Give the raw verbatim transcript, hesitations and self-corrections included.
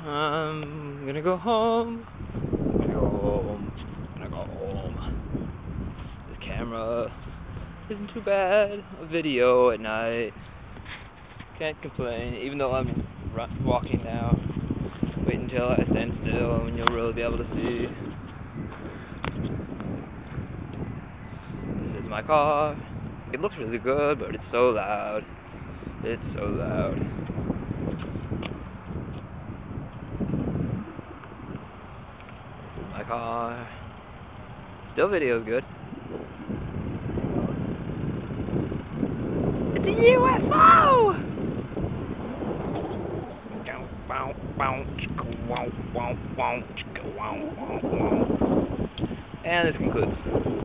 I'm gonna go home. I'm gonna go home. I'm gonna go home. The camera isn't too bad. A video at night. Can't complain, even though I'm run walking now. Wait until I stand still and you'll really be able to see. This is my car. It looks really good, but it's so loud. It's so loud. This is my car. Still video's good. It's a U F O! And this concludes.